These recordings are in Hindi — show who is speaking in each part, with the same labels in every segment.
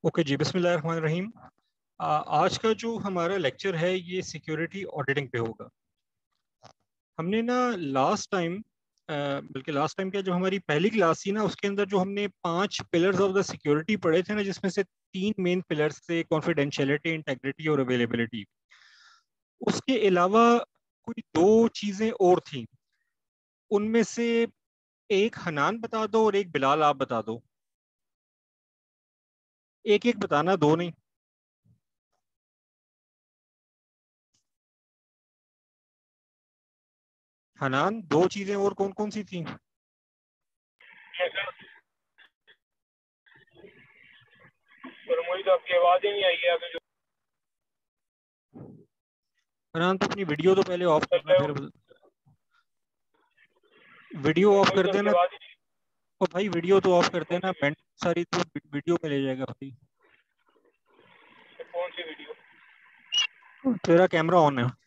Speaker 1: ओके जी, बिस्मिल्लाहिर्रहमानिर्रहीम। आज का जो हमारा लेक्चर है ये सिक्योरिटी ऑडिटिंग पे होगा। हमने ना लास्ट टाइम बल्कि लास्ट टाइम क्या, जब हमारी पहली क्लास थी ना उसके अंदर जो हमने 5 पिलर्स ऑफ द सिक्योरिटी पढ़े थे ना, जिसमें से 3 मेन पिलर्स थे, कॉन्फिडेंशियलिटी, इंटेग्रिटी और अवेलेबिलिटी। उसके अलावा कोई 2 चीज़ें और थी, उनमें से एक हनान बता दो और एक बिलाल आप बता दो। एक एक बताना, दो नहीं। हनान, 2 चीज़ें और कौन कौन सी थी?
Speaker 2: पर मुझे तो आपकी आवाज ही नहीं आई है अभी जो।
Speaker 1: हनान, तो अपनी वीडियो तो पहले ऑफ करना,
Speaker 2: हेलो,
Speaker 1: फिर वीडियो ऑफ
Speaker 2: मुझे
Speaker 1: कर
Speaker 2: तो आपकी
Speaker 1: देना।
Speaker 2: आवाज ही
Speaker 1: और भाई वीडियो तो ऑफ कर
Speaker 2: नहीं। कौन
Speaker 1: देना,
Speaker 2: सी
Speaker 1: बैंड सारी तो वीडियो में ले जाएगा भाई।
Speaker 2: वीडियो? कौन सी वीडियो?
Speaker 1: तेरा कैमरा ऑन है।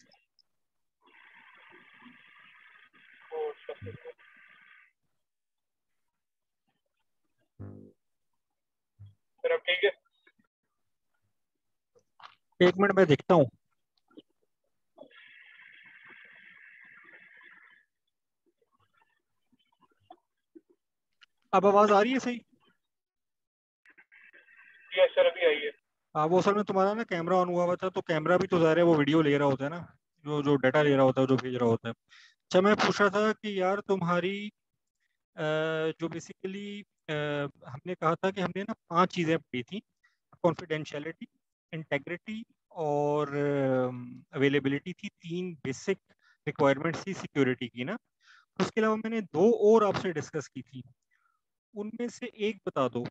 Speaker 2: ओ, अच्छा, अच्छा। फिर अब ठीक है।
Speaker 1: एक मिनट मैं देखता हूँ। अब आवाज आ रही है सही?
Speaker 2: यस सर, अभी आई है।
Speaker 1: हाँ, वो असल में तुम्हारा ना कैमरा ऑन हुआ हुआ था, तो कैमरा भी तो ज़ाहिर है वो वीडियो ले रहा होता है ना, जो जो डाटा ले रहा होता है, जो भेज रहा होता है। अच्छा, मैं पूछ रहा था कि यार तुम्हारी जो बेसिकली हमने कहा था कि हमने ना 5 चीज़ें पढ़ी थी, कॉन्फिडेंशियलिटी, इंटेग्रिटी और अवेलेबिलिटी थी। 3 बेसिक रिक्वायरमेंट्स थी सिक्योरिटी की ना। उसके अलावा मैंने 2 और आपसे डिस्कस की थी, उनमें से एक बता दो।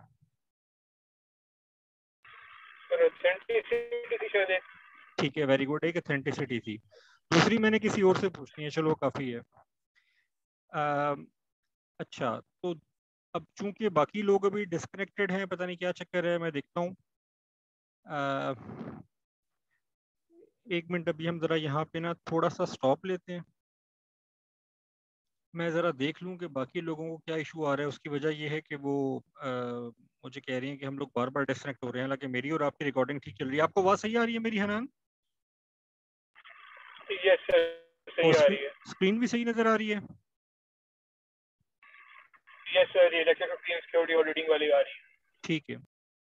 Speaker 2: सर ऑथेंटिसिटी थी शायद एक।
Speaker 1: ठीक है, वेरी गुड, एक अथेंटिसिटी थी। दूसरी मैंने किसी और से पूछनी है, चलो काफ़ी है। अम, अच्छा, तो अब चूंकि बाकी लोग अभी डिस्कनेक्टेड हैं, पता नहीं क्या चक्कर है, मैं देखता हूँ। अ, एक मिनट, अभी हम ज़रा यहाँ पे ना थोड़ा सा स्टॉप लेते हैं। मैं ज़रा देख लूँ कि बाकी लोगों को क्या इशू आ रहा है। उसकी वजह यह है कि वो मुझे कह रही हैं कि हम लोग बार बार डिस्कनेक्ट हो रहे हैं, हालांकि मेरी और आपकी रिकॉर्डिंग ठीक चल रही है। आपको आवाज़ सही आ रही है मेरी, हनान?
Speaker 2: यस सर, सही
Speaker 1: और
Speaker 2: आ रही है।
Speaker 1: स्क्रीन भी सही नज़र आ रही है?
Speaker 2: यस सर, ये लेक्चर 15 सिक्योरिटी ऑडिटिंग वाली आ रही है।
Speaker 1: ठीक है।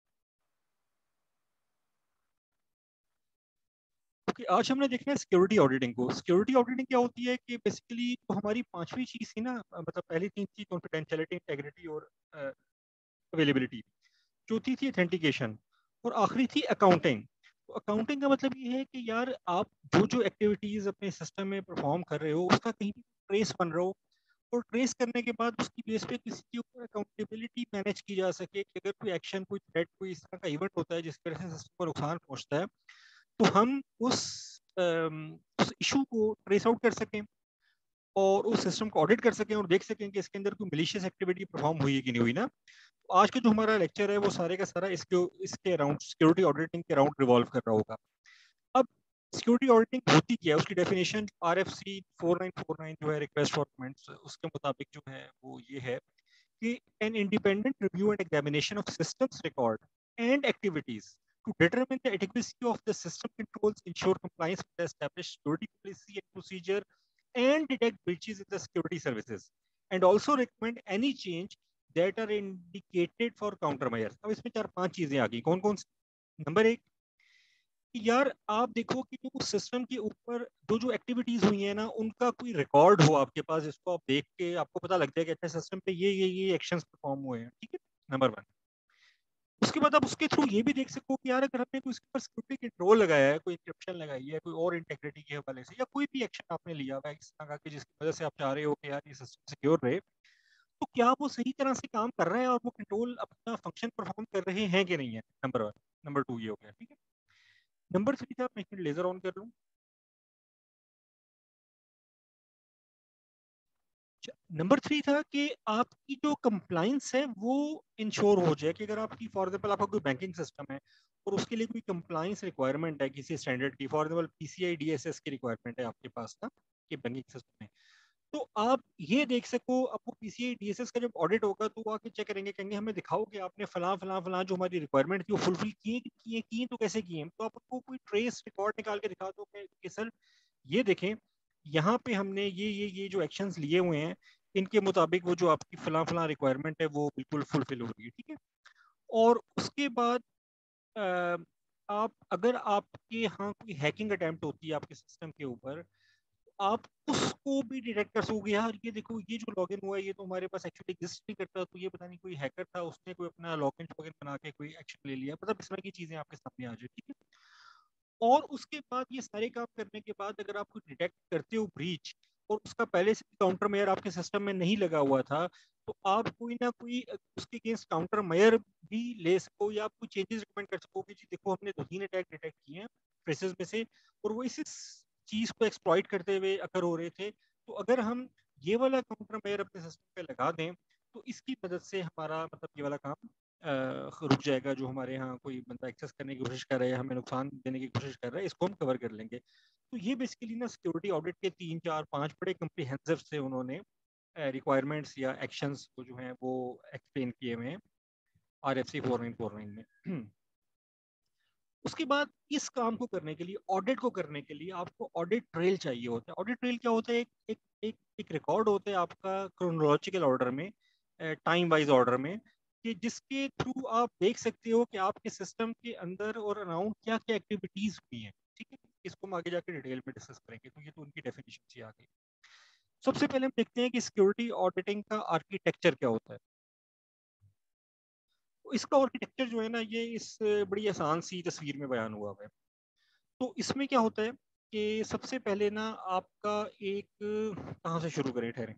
Speaker 1: ओके, आज हमने देखना है सिक्योरिटी ऑडिटिंग को। सिक्योरिटी ऑडिटिंग क्या होती है कि बेसिकली तो हमारी 5वीं चीज़ थी ना, मतलब पहली 3 थी कॉन्फिडेंशियलिटी, इंटेग्रिटी और अवेलेबिलिटी। चौथी थी ऑथेंटिकेशन, और आखिरी थी अकाउंटिंग। तो अकाउंटिंग का मतलब ये है कि यार आप जो जो एक्टिविटीज़ अपने सिस्टम में परफॉर्म कर रहे हो उसका कहीं भी ट्रेस बन रहा हो, और ट्रेस करने के बाद उसकी बेस पे किसी के ऊपर अकाउंटेबिलिटी मैनेज की जा सके कि अगर कोई एक्शन, कोई थ्रेट, कोई इस तरह का इवेंट होता है जिसकी वजह से सिस्टम को नुकसान पहुंचता है, तो हम उस इशू को ट्रेस आउट कर सकें और उस सिस्टम को ऑडिट कर सकें और देख सकें कि इसके अंदर कोई मिलीशियस एक्टिविटी परफॉर्म हुई है कि नहीं हुई ना। तो आज का जो हमारा लेक्चर है वो सारे का सारा इसके इसके अराउंड, सिक्योरिटी ऑडिटिंग के अराउंड रिवॉल्व कर रहा होगा। अब सिक्योरिटी ऑडिटिंग होती क्या है, उसकी डेफिनेशन RFC 4949 जो है, रिक्वेस्ट फॉर कमेंट्स, उसके मुताबिक जो है वो ये है कि an independent review and examination of systems record and activities to determine the adequacy of the system controls, ensure compliance with the established security policy and procedure, and detect breaches in the security services, and also recommend any change that are indicated for countermeasures। अब इसमें 4-5 चीजें आ गई, कौन कौन सी? नंबर 1, यार आप देखो कि जो सिस्टम के ऊपर जो जो एक्टिविटीज हुई है ना, उनका कोई रिकॉर्ड हो आपके पास, जिसको आप देख के आपको पता लग जाए कि अच्छा सिस्टम पे ये एक्शंस परफॉर्म हुए हैं। ठीक है, नंबर 1। उसके बाद आप उसके थ्रू ये भी देख सको कि यार अगर हमने कोई उसके ऊपर सिक्योरिटी कंट्रोल लगाया है, कोई इंक्रिप्शन लगाई है, कोई और इंटेग्रिटी के हवाले से, या कोई भी एक्शन आपने लिया हुआ है इस तरह का कि जिसकी वजह से आप चाह रहे हो कि यार ये सिस्टम सिक्योर रहे, तो क्या वो सही तरह से काम कर रहा है और वो कंट्रोल अपना फंक्शन परफॉर्म कर रहे हैं कि नहीं है? नंबर 1। नंबर 2 ये हो गया। ठीक है, नंबर 3 था, मैं लेजर ऑन कर लूँ। नंबर 3 था कि आपकी जो कंप्लाइंस है वो इंश्योर हो जाए, कि अगर आपकी फॉर एग्जाम्पल आपका कोई बैंकिंग सिस्टम है और उसके लिए कोई कंप्लाइंस रिक्वायरमेंट है किसी स्टैंडर्ड की, फॉर एग्जाम्पल PCI DSS की रिक्वायरमेंट है आपके पास ना, कि बैंकिंग सिस्टम है, तो आप ये देख सको, आपको पीसीआई डीएसएस का जब ऑडिट होगा तो वो आके चेक करेंगे, कहेंगे हमें दिखाओ कि आपने फलां फलां फलां जो हमारी रिक्वायरमेंट थी वो फुलफिल किए तो कैसे किए, तो आप उनको कोई ट्रेस रिकॉर्ड निकाल के दिखा दो कि सर ये देखें यहाँ पे हमने ये जो एक्शंस लिए हुए हैं इनके मुताबिक वो जो आपकी फलां फलां रिक्वायरमेंट है वो बिल्कुल फुलफिल हो रही है, ठीक है। और उसके बाद आप अगर आपके यहाँ कोई हैकिंग अटेम्प्ट होती है आपके सिस्टम के ऊपर, आप उसको भी डिटेक्ट कर सकोगे, यार ये देखो ये जो लॉगिन हुआ है ये तो हमारे पास एक्चुअली एग्जिस्ट नहीं करता, तो ये पता नहीं कोई हैकर था उसने कोई अपना लॉगिन टोकन बना के कोई एक्शन ले लिया, मतलब इस तरह की चीजें आपके सामने आ जाए, ठीक है। और उसके बाद ये सारे काम करने के बाद अगर आप डिटेक्ट करते हो ब्रीच और उसका पहले से काउंटर मेयर आपके सिस्टम में नहीं लगा हुआ था, तो आप कोई ना कोई उसके अगेंस्ट काउंटर मेयर भी ले सको या आप कोई चेंजेस रिकमेंड कर सको कि जी देखो हमने 2-3 अटैक डिटेक्ट किए हैं ट्रेसेस में से और वो इस चीज को एक्सप्लॉइट करते हुए अकर हो रहे थे, तो अगर हम ये वाला काउंटर मेयर अपने सिस्टम पे लगा दें तो इसकी मदद से हमारा मतलब ये वाला काम रुक जाएगा, जो हमारे यहाँ कोई बंदा एक्सेस करने की कोशिश कर रहा है, हमें नुकसान देने की कोशिश कर रहा है, इसको हम कवर कर लेंगे। तो ये बेसिकली ना सिक्योरिटी ऑडिट के 3-4-5 बड़े कम्प्रीहेंसिव से उन्होंने रिक्वायरमेंट्स या एक्शंस को जो हैं वो एक्सप्लेन किए हुए हैं RFC 4949 में। उसके बाद इस काम को करने के लिए, ऑडिट को करने के लिए आपको ऑडिट ट्रेल चाहिए होता है। ऑडिट ट्रेल क्या होता है? एक रिकॉर्ड होता है आपका क्रोनोलॉजिकल ऑर्डर में, टाइम वाइज ऑर्डर में, कि जिसके थ्रू आप देख सकते हो कि आपके सिस्टम के अंदर और अराउंड क्या क्या एक्टिविटीज हुई हैं, ठीक है। इसको हम आगे जाकर डिटेल में डिस्कस करेंगे, तो ये तो उनकी डेफिनेशन से आ गई। सबसे पहले हम देखते हैं कि सिक्योरिटी ऑडिटिंग का आर्किटेक्चर क्या होता है। इसका आर्किटेक्चर जो है ना ये इस बड़ी आसान सी तस्वीर में बयान हुआ है। तो इसमें क्या होता है कि सबसे पहले ना आपका एक, कहाँ से शुरू करें, ठहरें,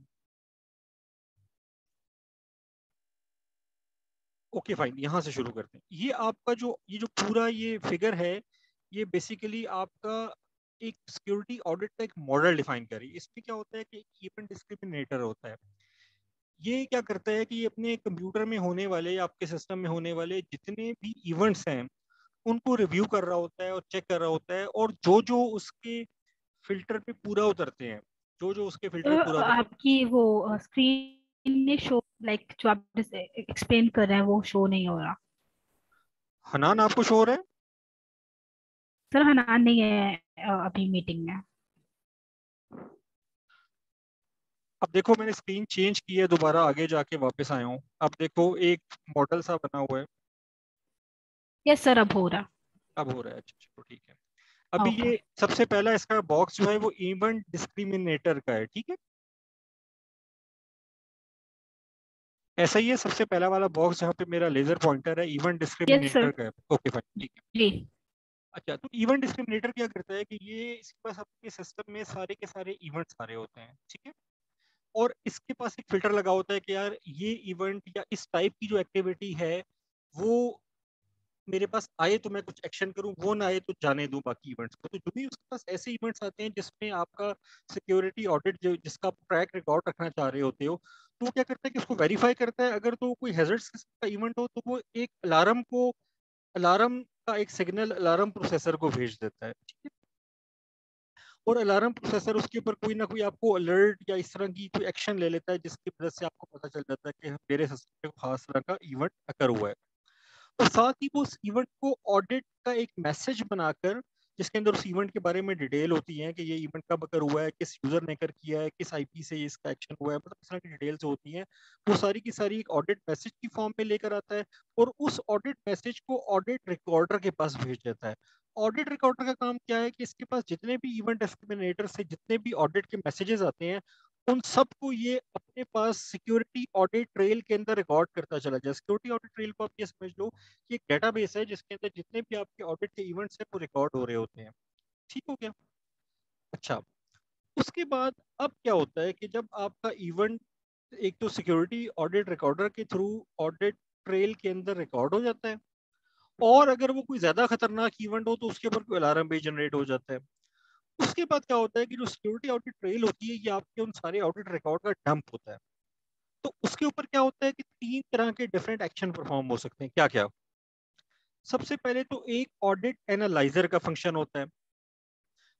Speaker 1: ओके फाइन, यहाँ से शुरू करते हैं। ये आपका ये जो पूरा ये फिगर है, ये बेसिकली आपका एक सिक्योरिटी ऑडिट का एक मॉडल डिफाइन करी। इसमें क्या होता है कि इवेंट डिस्क्रिमिनेटर होता है। ये क्या करता है कि ये अपने कंप्यूटर में होने वाले या आपके सिस्टम में होने वाले जितने भी इवेंट्स हैं उनको रिव्यू कर रहा होता है और चेक कर रहा होता है, और जो जो उसके फिल्टर पे पूरा उतरते हैं, जो जो उसके फिल्टर पे पूरा उतरते
Speaker 3: आपकी वो स्क्रीन में शो, लाइक जो आप एक्सप्लेन कर रहे हैं वो शो नहीं हो रहा।
Speaker 1: हैं। हनान आपको शो हो रहा है?
Speaker 3: सर हनान नहीं है अभी मीटिंग में।
Speaker 1: अब देखो मैंने स्क्रीन चेंज की है, दोबारा आगे जाके वापस आया हूँ। अब देखो एक मॉडल सा बना हुआ है।
Speaker 3: यस सर, अब हो रहा।
Speaker 1: अब हो रहा है, अच्छा चलो ठीक है। अभी
Speaker 3: ओके।
Speaker 1: ये सबसे पहला इसका बॉक्स जो है वो इवेंट डिस्क्रिमिनेटर का है, ठीक है। ऐसा ही है, सबसे पहला वाला बॉक्स जहाँ पे मेरा लेजर पॉइंटर है इवेंट
Speaker 3: यस
Speaker 1: डिस्क्रिमिनेटर
Speaker 3: सर।
Speaker 1: का है। ओके फाइन, ठीक है।
Speaker 3: जी।
Speaker 1: अच्छा, तो इवेंट डिस्क्रिमिनेटर क्या करता है कि ये इसके पास आपके सिस्टम में सारे के सारे इवेंट्स आ रहे होते हैं, ठीक है। और इसके पास एक फिल्टर लगा होता है कि यार ये इवेंट या इस टाइप की जो एक्टिविटी है वो मेरे पास आए तो मैं कुछ एक्शन करूं, वो ना आए तो जाने दूं बाकी इवेंट्स को। तो जो भी उसके पास ऐसे इवेंट्स आते हैं जिसमें आपका सिक्योरिटी ऑडिट जो जिसका ट्रैक रिकॉर्ड रखना चाह रहे होते हो, तो वो क्या करता है कि उसको वेरीफाई करता है। अगर तो कोई हैजर्ड्स का इवेंट हो तो वो एक अलार्म का एक सिग्नल अलार्म प्रोसेसर को भेज देता है, ठीक है। और अलार्म प्रोसेसर उसके ऊपर कोई ना कोई आपको अलर्ट या इस तरह की कोई एक्शन ले लेता है जिसकी वजह से आपको पता चल जाता है कि मेरे सिस्टम में खास तरह का इवेंट अकर हुआ है। और साथ ही वो उस इवेंट को ऑडिट का एक मैसेज बनाकर, जिसके अंदर उस इवेंट के बारे में डिटेल होती है कि ये इवेंट कब अकर हुआ है, किस यूजर ने कर किया है, किस आईपी से इसका एक्शन हुआ है, मतलब इस तरह की डिटेल्स होती हैं, वो सारी की सारी एक ऑडिट मैसेज की फॉर्म में लेकर आता है और उस ऑडिट मैसेज को ऑडिट रिकॉर्डर के पास भेज देता है। ऑडिट रिकॉर्डर का काम क्या है कि इसके पास जितने भी इवेंट डिस्क्रिमिनेटर से जितने भी ऑडिट के मैसेजेस आते हैं उन सबको ये अपने पास सिक्योरिटी ऑडिट ट्रेल के अंदर रिकॉर्ड करता चला जाए। सिक्योरिटी ऑडिट ट्रेल को आप ये समझ लो कि एक डेटाबेस है जिसके अंदर जितने भी आपके ऑडिट के इवेंट्स हैं वो रिकॉर्ड हो रहे होते हैं, ठीक हो गया। अच्छा, उसके बाद अब क्या होता है कि जब आपका इवेंट एक तो सिक्योरिटी ऑडिट रिकॉर्डर के थ्रू ऑडिट ट्रेल के अंदर रिकॉर्ड हो जाता है, और अगर वो कोई ज्यादा खतरनाक इवेंट हो तो उसके ऊपर कोई अलार्म भी जनरेट हो जाता है। उसके बाद क्या होता है कि जो सिक्योरिटी ऑडिट ट्रेल होती है ये आपके उन सारे ऑडिट रिकॉर्ड का डंप होता है। तो उसके ऊपर क्या होता है कि 3 तरह के डिफरेंट एक्शन परफॉर्म हो सकते हैं। क्या क्या? सबसे पहले तो एक ऑडिट एनालाइजर का फंक्शन होता है।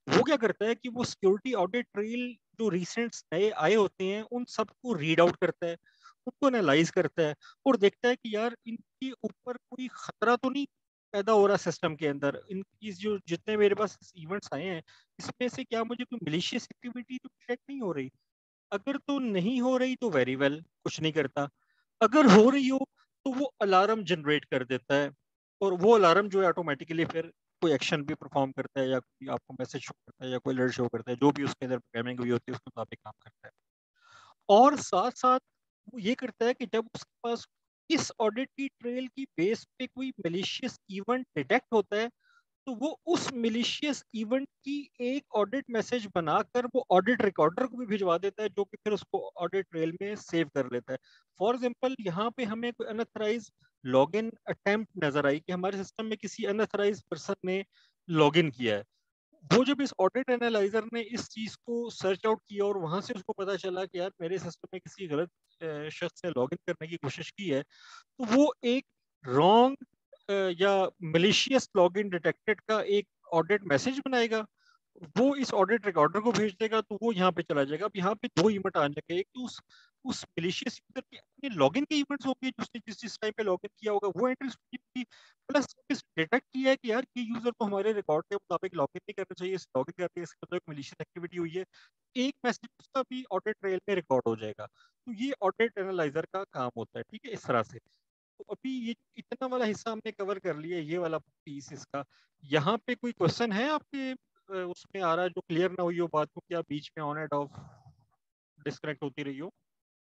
Speaker 1: वो क्या करता है कि वो सिक्योरिटी ऑडिट ट्रेल जो रिसेंट नए आए होते हैं उन सबको रीड आउट करता है, उनको एनालाइज करता है और देखता है कि यार इनके ऊपर कोई खतरा तो नहीं पैदा हो रहा सिस्टम के अंदर, इनकी जो जितने मेरे पास इवेंट्स आए हैं इसमें से क्या मुझे कोई मिलिशियस एक्टिविटी तो डिटेक्ट नहीं हो रही। अगर तो नहीं हो रही तो वेरी वेल, कुछ नहीं करता। अगर हो रही हो तो वो अलार्म जनरेट कर देता है, और वो अलार्म जो है ऑटोमेटिकली फिर कोई एक्शन भी परफॉर्म करता है या कोई आपको मैसेज शो करता है या कोई अलर्ट शो करता है, जो भी उसके अंदर प्रोग्रामिंग हुई होती है उसके मुताबिक काम करता है। और साथ साथ वो ये करता है कि जब उसके पास इस ऑडिट की ट्रेल की बेस पे कोई मलिशियस इवेंट डिटेक्ट होता है तो वो उस मिलिशियस इवेंट की एक ऑडिट मैसेज बनाकर वो ऑडिट रिकॉर्डर को भी भिजवा देता है, जो कि फिर उसको ऑडिट ट्रेल में सेव कर लेता है। फॉर एग्जांपल यहाँ पे हमें कोई अनऑथराइज लॉगिन अटेम्प्ट नजर आई कि हमारे सिस्टम में किसी अनऑथराइज पर्सन ने लॉगिन किया है। वो जब इस ऑडिट एनालाइजर ने इस चीज को सर्च आउट किया और वहां से उसको पता चला कि यार मेरे सिस्टम में किसी गलत शख्स ने लॉगिन करने की कोशिश की है, तो वो एक रॉन्ग या मलिशियस लॉगिन डिटेक्टेड का एक ऑडिट मैसेज बनाएगा, वो इस ऑडिट रिकॉर्डर को भेज देगा, तो वो यहाँ पे चला जाएगा। अब यहाँ पे दो इवेंट आ जाएंगे, एक तो उस मिलिशियस यूजर के अपने लॉगिन के इवेंट्स होंगे जो उसने जिस जिस टाइम पे लॉगिन किया होगा वो एंट्रीज होगी, प्लस इस डिटेक्ट किया है कि यार ये यूजर तो हमारे रिकॉर्ड के मुताबिक लॉगिन नहीं करना चाहिए, इस लॉगिन करके इसका मतलब एक मिलिशियस एक्टिविटी हुई है, एक मैसेज उसका भी ऑडिट ट्रेल में रिकॉर्ड हो जाएगा। तो ये ऑडिट एनालाइजर का काम होता है, ठीक है, इस तरह से। तो अभी ये इतना वाला हिस्सा हमने कवर कर लिया, ये वाला पीस इसका। यहाँ पे कोई क्वेश्चन है आपके उसमें आ रहा है जो क्लियर ना हुई हो बात को, क्या बीच में ऑन एंड ऑफ डिस्कनेक्ट होती रही हो?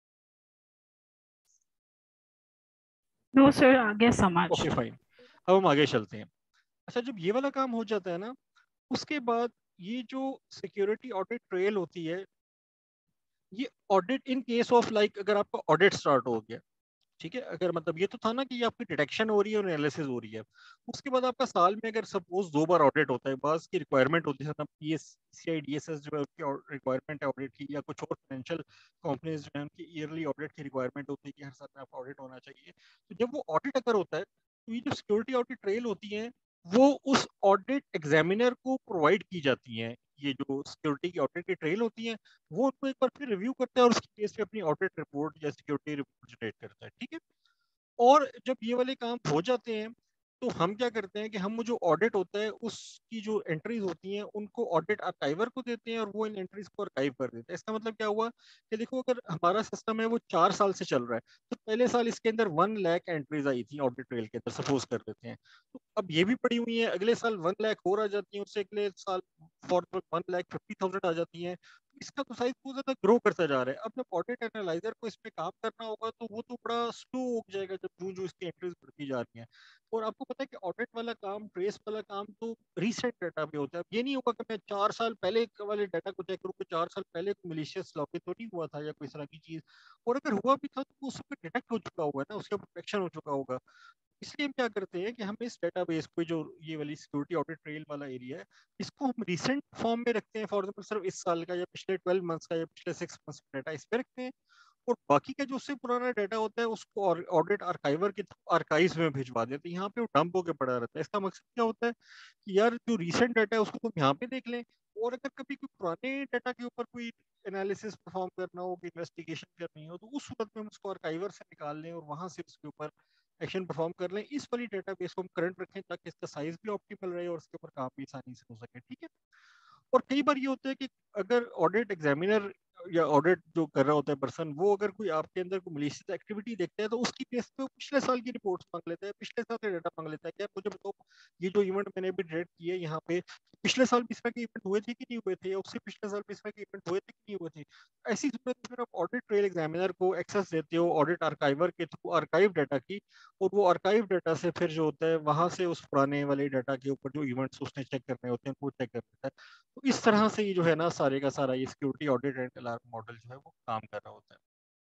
Speaker 3: नो सर, आ गया समझ।
Speaker 1: ओके फाइन, अब हम आगे चलते हैं। अच्छा, जब ये वाला काम हो जाता है ना, उसके बाद ये जो सिक्योरिटी ऑडिट ट्रेल होती है, ये audit in case of like अगर आपका ऑडिट स्टार्ट हो गया, ठीक है, अगर मतलब ये तो था ना कि ये आपकी डिटेक्शन हो रही है और एनालिसिस हो रही है, उसके बाद आपका साल में अगर सपोज 2 बार ऑडिट होता है, बास की रिक्वायरमेंट होती है ना, PCI DSS जो है उसकी रिक्वायरमेंट है ऑडिट की, या कुछ और फाइनेंशियल कंपनीज जो है उनकी ईयरली ऑडिट की रिक्वायरमेंट होती है कि हर साल में आपका ऑडिट होना चाहिए। तो जब वो ऑडिट अगर होता है तो ये जो सिक्योरिटी ऑडिट ट्रेल होती है वो उस ऑडिट एग्जामिनर को प्रोवाइड की जाती हैं। ये जो सिक्योरिटी की ऑडिट की ट्रेल होती है वो उनको एक बार फिर रिव्यू करता है और उसकी बेस पे अपनी ऑडिट रिपोर्ट या सिक्योरिटी रिपोर्ट जनरेट करता है, ठीक है। और जब ये वाले काम हो जाते हैं तो हम क्या करते हैं कि हम जो ऑडिट होता है उसकी जो एंट्रीज होती हैं उनको ऑडिट आर्काइवर को देते हैं और वो इन एंट्रीज को आर्काइव कर देते हैं। इसका मतलब क्या हुआ कि देखो अगर हमारा सिस्टम है वो 4 साल से चल रहा है, तो पहले साल इसके अंदर 1 लाख एंट्रीज आई थी ऑडिट ट्रेल के अंदर, सपोज कर देते हैं। तो अब ये भी पड़ी हुई है, अगले साल 1 लाख और आ जाती है, उससे अगले साल फॉर 1,50,000 आ जाती है। इसका तो साइज बहुत ज्यादा ग्रो करता जा रहा है। अब जब ऑडिट एनालाइजर को इस पे काम करना होगा तो वो तो बड़ा स्लो हो जाएगा जब जो जो इसकी एंट्रीज बढ़ती जा रही हैं। और आपको पता है कि ऑडिट वाला काम, ट्रेस वाला काम तो रिसेंट डाटा पे होता है। अब ये नहीं होगा कि मैं 4 साल पहले वाले डाटा को चेक करूँ कि 4 साल पहले कोई मिलिशियस लॉगिन तो नहीं हुआ था या कोई इस तरह की चीज, और अगर हुआ भी था तो उस पर डिटेक्ट हो चुका होगा ना, उसके ऊपर प्रोटेक्शन हो चुका होगा। इसलिए हम क्या करते हैं कि हम इस डेटाबेस को, जो ये वाली सिक्योरिटी ऑडिट ट्रेल वाला एरिया है, इसको हम रिसेंट फॉर्म में रखते हैं। फॉर एग्जाम्पल सिर्फ इस साल का या पिछले 12 मंथ्स का या पिछले 6 मंथ्स का डाटा इस पे रखते हैं, और बाकी का जो उससे पुराना डाटा होता है उसको ऑडिट आर्काइवर के आर्काइव्स में भिजवा देते हैं। यहाँ पे वो डंप होकर पड़ा रहता है। इसका मकसद क्या होता है कि यार जो रिसेंट डाटा है उसको तुम यहाँ पे देख लें, और अगर कभी कोई पुराने डाटा के ऊपर कोई एनालिसिस परफॉर्म करना हो, कोई इन्वेस्टिगेशन करनी हो, तो उस सूरत में हम उसको आर्काइवर से निकाल लें और वहां से उसके ऊपर एक्शन परफॉर्म कर लें। इस वाली डेटाबेस को हम करंट रखें ताकि इसका साइज भी ऑप्टिमल रहे और उसके ऊपर काम भी आसानी से हो सके, ठीक है। और कई बार ये होता है कि अगर ऑडिट एग्जामिनर या ऑडिट जो कर रहा होता है पर्सन, वो अगर कोई आपके अंदर कोई मलिशियस एक्टिविटी देखता है तो उसकी बेस पे वो पिछले साल की रिपोर्ट्स मांग लेता है, पिछले साल का डाटा मांग लेता है कि यार मुझे बताओ ये जो इवेंट मैंने अभी डिटेक्ट किए यहाँ पे, पिछले साल भी इस तरह के इवेंट हुए थे कि नहीं हुए थे, या उससे पिछले साल भी इस तरह के इवेंट हुए थे कि नहीं हुए थे। ऐसी सूरत में फिर आप ऑडिट ट्रेल एग्जामिनर को एक्सेस देते हो ऑडिट आर्काइवर के थ्रू आर्काइव डाटा की, और वो आर्काइव डाटा से फिर जो होता है वहां से उस पुराने वाले डाटा के ऊपर जो इवेंट्स उसने चेक करने होते हैं वो चेक कर देता है। तो इस तरह से ये जो है ना सारे का सारा ये security audit and alarm model जो है वो काम कर रहा होता है।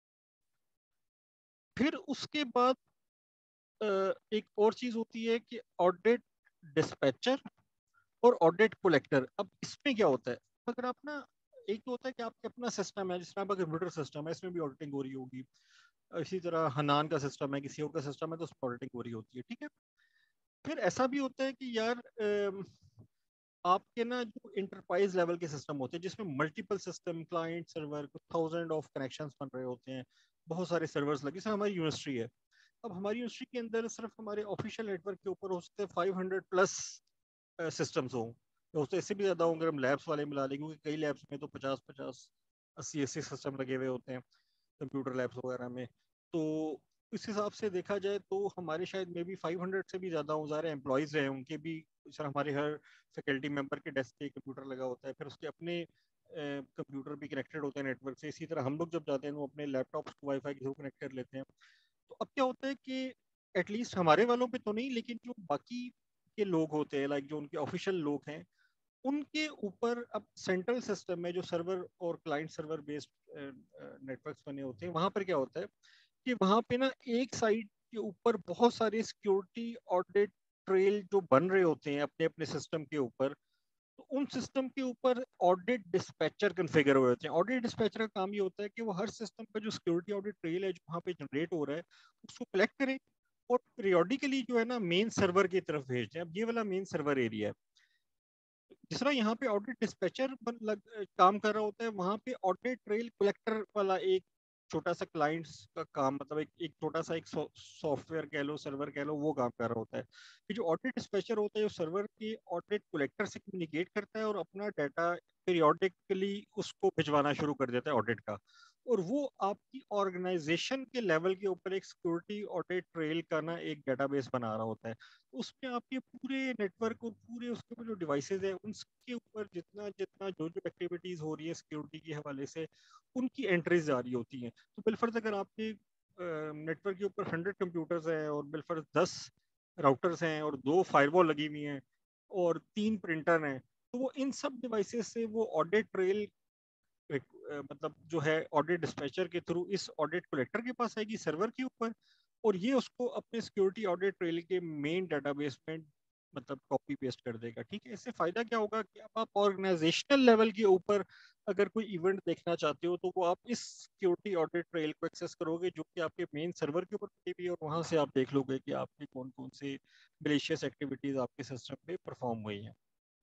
Speaker 1: फिर उसके बाद एक और चीज होती है कि ऑडिट डिस्पैचर और ऑडिट कलेक्टर। अब इसमें क्या होता है, अगर आप ना, एक तो होता है कि आपके अपना सिस्टम है, जिस तरह आपका कंप्यूटर सिस्टम है इसमें भी ऑडिटिंग हो रही होगी, इसी तरह हनान का सिस्टम है, किसी और का सिस्टम है, तो उसमें ऑडिटिंग हो रही होती है, ठीक है। फिर ऐसा भी होता है कि यार आपके ना जो इंटरप्राइज लेवल के सिस्टम होते हैं जिसमें multiple system, client server, thousand of connections बन रहे होते हैं, बहुत सारे सर्वर्स लगे, जैसे हमारी यूनिवर्सिटी है। अब हमारी यूनिवर्सिटी के अंदर सिर्फ हमारे ऑफिशियल नेटवर्क के ऊपर हो सकते हैं 500 प्लस सिस्टम्स हों, तो उससे इससे भी ज़्यादा होंगे हम लैब्स वाले मिला लें, क्योंकि कई लैब्स में तो 50-50 80-80 सिस्टम लगे हुए होते हैं कंप्यूटर लैब्स वगैरह में। तो इस हिसाब से देखा जाए तो हमारे शायद मे बी 500 से भी ज़्यादा ज़्यादा एम्प्लॉयज़ हैं, उनके भी सर हमारे हर फैकल्टी मेंबर के डेस्क पे कंप्यूटर लगा होता है, फिर उसके अपने कंप्यूटर भी कनेक्टेड होते हैं नेटवर्क से। इसी तरह हम लोग जब जाते हैं वो अपने लैपटॉप को वाईफाई के थ्रू कनेक्ट कर लेते हैं। तो अब क्या होता है कि एटलीस्ट हमारे वालों पे तो नहीं, लेकिन जो बाकी के लोग होते हैं, लाइक जो उनके ऑफिशियल लोग हैं, उनके ऊपर अब सेंट्रल सिस्टम में जो सर्वर और क्लाइंट सर्वर बेस्ड नेटवर्क्स बने होते हैं, वहां पर क्या होता है कि वहां पे ना एक साइड के ऊपर बहुत सारे सिक्योरिटी ऑडिट ट्रेल जो बन रहे होते हैं अपने अपने सिस्टम के ऊपर। तो उन सिस्टम के ऊपर ऑडिट डिस्पैचर कन्फिगर हुए होते हैं। ऑडिट डिस्पैचर का काम ये होता है कि वो हर सिस्टम का जो सिक्योरिटी ऑडिट ट्रेल है जो वहाँ पे जनरेट हो रहा है उसको कलेक्ट करें और पीरियोडिकली जो है ना मेन सर्वर की तरफ भेज दें। अब ये वाला मेन सर्वर एरिया है। जिस तरह यहाँ पे ऑडिट डिस्पैचर काम कर रहा होता है, वहाँ पे ऑडिट ट्रेल कलेक्टर वाला एक छोटा सा क्लाइंट्स का काम, मतलब एक छोटा सा एक सॉफ्टवेयर कह लो, सर्वर कह लो, वो काम कर रहा होता है। कि जो ऑडिट डिस्पैचर होता है जो सर्वर के ऑडिट कलेक्टर से कम्युनिकेट करता है और अपना डाटा पीरियोडिकली उसको भिजवाना शुरू कर देता है ऑडिट का। और वो आपकी ऑर्गेनाइजेशन के लेवल के ऊपर एक सिक्योरिटी ऑडिट ट्रेल का ना एक डेटाबेस बना रहा होता है। उसमें आपके पूरे नेटवर्क और पूरे उसके ऊपर जो डिवाइसेज है उनके ऊपर जितना जितना जो जो एक्टिविटीज हो रही है सिक्योरिटी के हवाले से उनकी एंट्रीज जारी होती हैं। तो बिलफर्ज अगर आपके नेटवर्क के ऊपर 100 कंप्यूटर्स हैं और बिलफर्ज 10 राउटर्स हैं और 2 फायरवॉल लगी हुई हैं और 3 प्रिंटर हैं, तो वो इन सब डिवाइसेस से वो ऑडिट ट्रेल मतलब जो है ऑडिट डिस्पैचर के थ्रू इस ऑडिट कलेक्टर के पास आएगी सर्वर के ऊपर, और ये उसको अपने सिक्योरिटी ऑडिट ट्रेल के मेन डेटाबेस में मतलब कॉपी पेस्ट कर देगा। ठीक है, इससे फायदा क्या होगा कि अब आप ऑर्गेनाइजेशनल लेवल के ऊपर अगर कोई इवेंट देखना चाहते हो तो वो आप इस सिक्योरिटी ऑडिट ट्रेल को एक्सेस करोगे जो कि आपके मेन सर्वर के ऊपर पड़ी हुई है, और वहां से आप देख लोगे कि आपके कौन कौन से मेलिशियस एक्टिविटीज आपके सिस्टम पे परफॉर्म हुई हैं।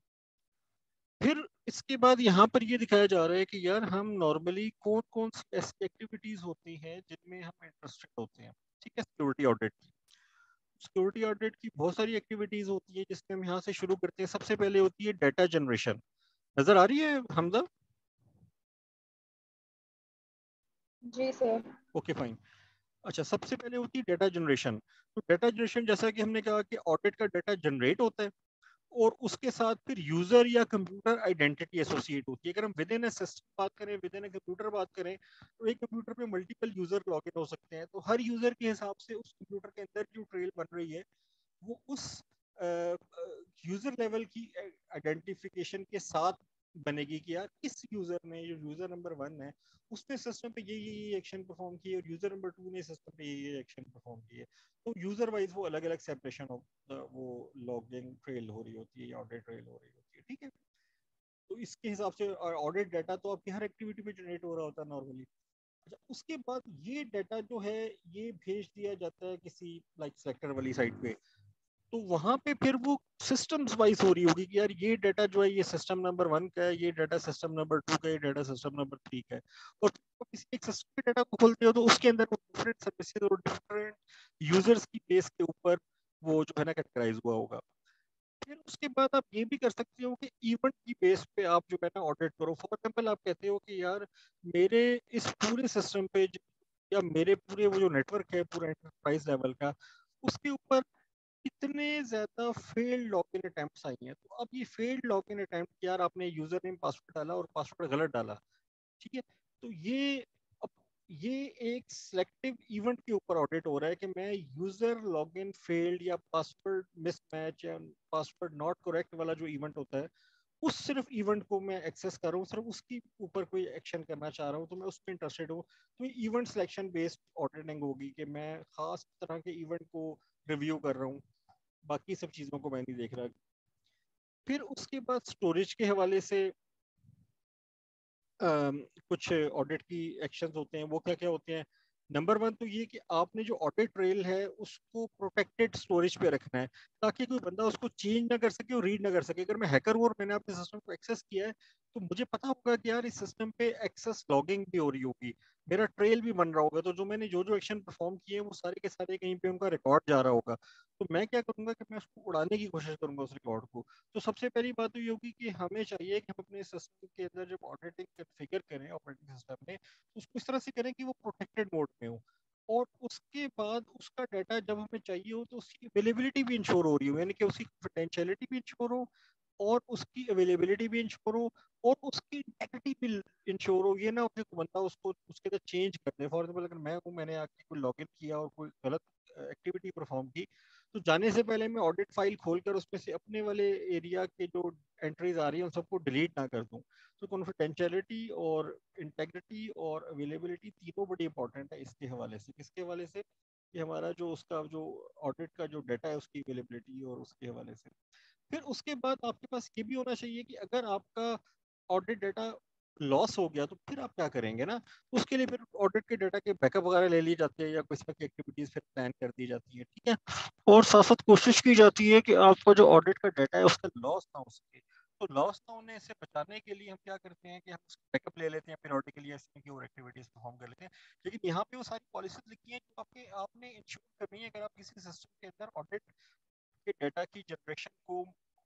Speaker 1: फिर इसके बाद यहाँ पर ये दिखाया जा रहा है कि यार हम नॉर्मली कौन कौन सी ऐसी एक्टिविटीज होती हैं जिनमें हम इंटरेस्टेड होते हैं। ठीक है, सिक्योरिटी ऑडिट की, सिक्योरिटी ऑडिट की बहुत सारी एक्टिविटीज होती है जिसमें हम यहाँ से शुरू करते हैं। सबसे पहले होती है डाटा जनरेशन। नजर आ रही है Hamza?
Speaker 4: Ji sir.
Speaker 1: Okay fine. अच्छा, सबसे पहले होती है डाटा जनरेशन। तो डाटा जनरेशन जैसा कि हमने कहा कि ऑडिट का डाटा जनरेट होता है और उसके साथ फिर यूजर या कंप्यूटर आइडेंटिटी एसोसिएट होती है। अगर हम विद इन ए सिस्टम बात करें, विद इन ए कंप्यूटर बात करें, तो एक कंप्यूटर पे मल्टीपल यूजर लॉग इन हो सकते हैं। तो हर यूजर के हिसाब से उस कंप्यूटर के अंदर जो ट्रेल बन रही है वो उस यूजर लेवल की आइडेंटिफिकेशन के साथ बनेगी कि यार इस यूजर ने, जो यूजर नंबर 1 है, उसने सिस्टम पे ये एक्शन परफॉर्म किए और यूजर नंबर 2 ने सिस्टम पे ये एक्शन परफॉर्म किए। तो यूजर वाइज वो अलग अलग सेपरेशन ऑफ वो लॉगिंग ट्रेल हो रही होती है या ऑडिट ट्रेल हो रही होती है। ठीक है, तो इसके हिसाब से ऑडिट डाटा तो आपकी हर एक्टिविटी पे जनरेट हो रहा होता है नॉर्मली। अच्छा, उसके बाद ये डाटा जो है ये भेज दिया जाता है किसी लाइक सेलेक्टर वाली साइट पे। तो वहां पे फिर वो सिस्टम्स वाइज हो रही होगी कि यार ये डाटा जो है ये सिस्टम नंबर 1 का है, ये डाटा सिस्टम नंबर 2 का है, ये डाटा सिस्टम नंबर 3 का है। और तो किसी एक सिस्टम के डाटा को खोलते हो तो उसके अंदर डिफरेंट सर्विसेज और डिफरेंट यूजर्स की बेस के ऊपर वो जो है ना कैटेगराइज हुआ होगा। फिर उसके बाद आप ये भी कर सकते हो कि इवेंट की बेस पे आप जो है ना ऑडिट करो। फॉर एग्जाम्पल आप कहते हो कि यार मेरे इस पूरे सिस्टम पे या मेरे पूरे वो जो नेटवर्क है पूरा एंटरप्राइज लेवल का, उसके ऊपर कितने ज्यादा फेल्ड लॉगिन अटेम्प्ट्स आई हैं। तो अब ये फेल्ड लॉगिन अटेम्प्ट, यार आपने यूजर नेम पासवर्ड डाला और पासवर्ड गलत डाला, ठीक है, तो अब ये एक सिलेक्टिव इवेंट के ऊपर ऑडिट हो रहा है कि मैं यूजर लॉगिन फेल्ड या पासवर्ड मिसमैच या पासवर्ड नॉट करेक्ट वाला जो इवेंट होता है उस सिर्फ इवेंट को मैं एक्सेस कर रहा हूँ, सिर्फ उसके ऊपर कोई एक्शन करना चाह रहा हूँ, तो मैं उसमें इंटरेस्टेड हूँ। तो ये इवेंट सिलेक्शन बेस्ड ऑडिटिंग होगी कि मैं खास तरह के इवेंट को रिव्यू कर रहा हूँ, बाकी सब चीज़ों को मैं नहीं देख रहा। फिर उसके बाद स्टोरेज के हवाले से कुछ ऑडिट की एक्शंस होते हैं। वो क्या क्या होते हैं नंबर वन तो ये कि आपने जो ऑडिट ट्रेल है उसको प्रोटेक्टेड स्टोरेज पे रखना है, ताकि कोई बंदा उसको चेंज ना कर सके और रीड ना कर सके। अगर मैं हैकर हूँ और मैंने आपके सिस्टम को एक्सेस किया है, तो मुझे पता होगा कि यार इस सिस्टम पे एक्सेस लॉगिंग भी हो रही होगी, मेरा ट्रेल भी बन रहा होगा, तो जो मैंने जो जो एक्शन परफॉर्म किए वो सारे के सारे कहीं पे उनका रिकॉर्ड जा रहा होगा। तो मैं क्या करूंगा कि मैं उसको उड़ाने की कोशिश करूंगा उस रिकॉर्ड को। तो सबसे पहली बात तो ये होगी कि हमें चाहिए कि हम अपने सिस्टम के अंदर जब ऑडिटिंग कॉन्फ़िगर करें ऑपरेटिंग सिस्टम में, तो उसको इस तरह से करें कि वो प्रोटेक्टेड मोड में हो। और उसके बाद उसका डाटा जब हमें चाहिए हो तो उसकी अवेलेबिलिटी भी इंश्योर हो रही हो, यानी कि उसकी पोटेंशियलिटी भी इंश्योर हो और उसकी अवेलेबिलिटी भी इंश्योर हो और उसकी इंटेग्रिटी भी इंश्योर हो। ये ना हो कि बंदा उसको उसके अंदर चेंज कर दे। फॉर एग्जाम्पल अगर मैं हूँ, मैंने आके कोई लॉगिन किया और कोई गलत एक्टिविटी परफॉर्म की, तो जाने से पहले मैं ऑडिट फाइल खोलकर उसमें से अपने वाले एरिया के जो एंट्रीज आ रही हैं उन सबको डिलीट ना कर दूं। तो कॉन्फिडेंशियलिटी और इंटेग्रिटी और अवेलेबिलिटी तीनों बड़ी इंपॉर्टेंट है इसके हवाले से। किसके हवाले से? कि हमारा जो उसका जो ऑडिट का जो डाटा है उसकी अवेलेबिलिटी और उसके हवाले से। फिर उसके बाद आपके पास ये भी होना चाहिए कि अगर आपका ऑडिट डाटा लॉस हो गया तो फिर आप क्या करेंगे ना। उसके लिए फिर ऑडिट के डाटा के बैकअप वगैरह ले ली जाती है या कुछ की एक्टिविटीज फिर प्लान कर दी जाती है, ठीक है। और साथ साथ कोशिश की जाती है कि आपका जो ऑडिट का डाटा है उसका लॉस ना हो सके। तो लॉस ना होने से बचाने के लिए हम क्या करते हैं कि हम उसका बैकअप ले लेते हैं पीरियडिकली, ऐसे की और एक्टिविटीज परफॉर्म कर लेते हैं। लेकिन यहाँ पे वो सारी पॉलिसीज लिखी हैं जो आपके आपने इंश्योर करनी है। अगर आप किसी सिस्टम के अंदर ऑडिट के डाटा की जनरेशन को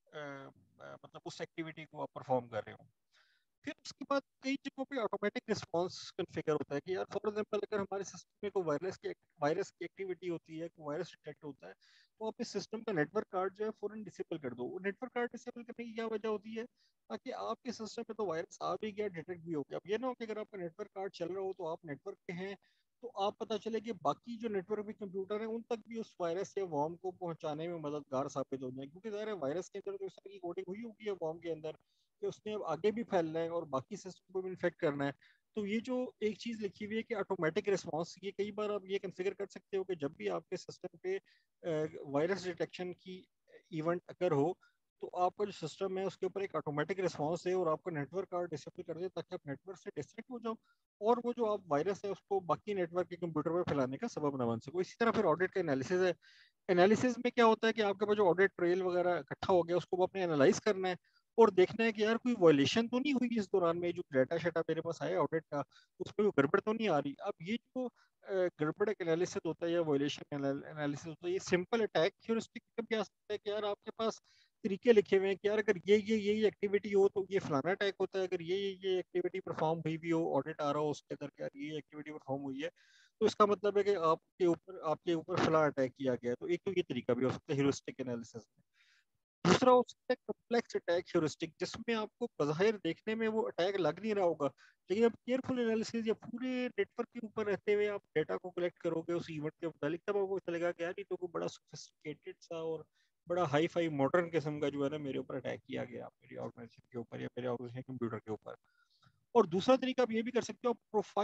Speaker 1: मतलब उस एक्टिविटी को आप परफॉर्म कर रहे हो, फिर उसके बाद कई जगहों पे ऑटोमेटिक रिस्पांस कॉन्फ़िगर होता है कि यार फॉर एग्जांपल अगर हमारे सिस्टम में कोई वायरस की एक्टिविटी होती है, कोई वायरस डिटेक्ट होता है, तो आप इस सिस्टम का नेटवर्क कार्ड जो है फौरन डिसेबल कर दो। नेटवर्क कार्ड डिसेबल करने की क्या वजह होती है? ताकि आपके सिस्टम में तो वायरस आ भी गया, डिटेक्ट भी हो गया। अब ये ना हो कि अगर आपका नेटवर्क कार्ड चल रहा हो तो आप नेटवर्क पे हैं, तो आप पता चले कि बाकी जो नेटवर्क पे कंप्यूटर है उन तक भी उस वायरस या वॉर्म को पहुंचाने में मददगार साबित हो जाए, क्योंकि ज़ाहिर है वायरस के अंदर तो इस तरह की कोडिंग हुई होगी है वॉर्म के अंदर कि उसने अब आगे भी फैलना है और बाकी सिस्टम को भी इन्फेक्ट करना है। तो ये जो एक चीज़ लिखी हुई है कि ऑटोमेटिक रिस्पांस, ये कई बार आप ये कॉन्फ़िगर कर सकते हो कि जब भी आपके सिस्टम पे वायरस डिटेक्शन की इवेंट अगर हो, तो आपका जो सिस्टम है उसके ऊपर एक ऑटोमेटिक रिस्पांस है और आपका नेटवर्क कार्ड डिसेबल कर दे ताकि आप नेटवर्क से डिस्कनेक्ट हो जाओ और वो जो आप वायरस है उसको बाकी नेटवर्क के कंप्यूटर पर फैलाने का सबब ना बन सको। इसी तरह फिर ऑडिट का एनालिसिस है। एनालिसिस में क्या होता है कि आपके पास जो ऑडिट ट्रेल वगैरह इकट्ठा हो गया उसको आपने एनालाइज करना है और देखना है कि यार कोई वायलेशन तो नहीं हुई इस दौरान में, जो डाटा शाटा मेरे पास आया ऑडिट का उसमें कोई गड़बड़ तो नहीं आ रही। अब ये जो गड़बड़ एनालिसिस होता है या वायलेशन एनालिसिस होता है, ये सिंपल अटैक ह्यूरिस्टिक भी आ सकता है कि यार आपके पास तरीके लिखे हुए हैं कि यार अगर ये एक्टिविटी हो तो ये फलाना अटैक होता है, अगर ये एक्टिविटी परफॉर्म हुई भी हो, ऑडिट आ रहा हो उसके अंदर यार ये एक्टिविटी परफॉर्म हुई है, तो इसका मतलब है कि आपके ऊपर फला अटैक किया गया है। तो एक तो ये तरीका भी हो सकता है ह्यूरिस्टिक एनालिसिस में। दूसरा हो सकता है कॉम्प्लेक्स अटैक ह्यूरिस्टिक, जिसमें आपको बज़ाहिर देखने में वो अटैक लग नहीं रहा होगा, लेकिन आप केयरफुल एनालिसिस या पूरे नेटवर्क के ऊपर रहते हुए आप डेटा को कलेक्ट करोगे उस इवेंट के मुतालिक, तब आपको चलेगा कि यार ये तो कोई बड़ा सोफिस्टिकेटेड सा और बड़ा हाई फाई मॉडर्न किस्म का जो है ना मेरे ऊपर अटैक किया गया, मेरी ऑर्गेनाइजेशन के ऊपर या मेरे ऑर्गेनाइजेशन कंप्यूटर के ऊपर। और दूसरा तरीका आप ये भी कर सकते हो,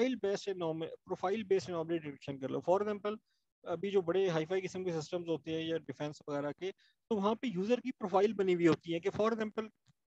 Speaker 1: प्रोफाइल बेस्ड एनोमली डिटेक्शन कर लो। फॉर एग्जांपल अभी जो बड़े हाईफाई किस्म के सिस्टम्स होते हैं या डिफेंस वगैरह के, तो वहाँ पे यूजर की प्रोफाइल बनी हुई होती है कि फॉर एग्जांपल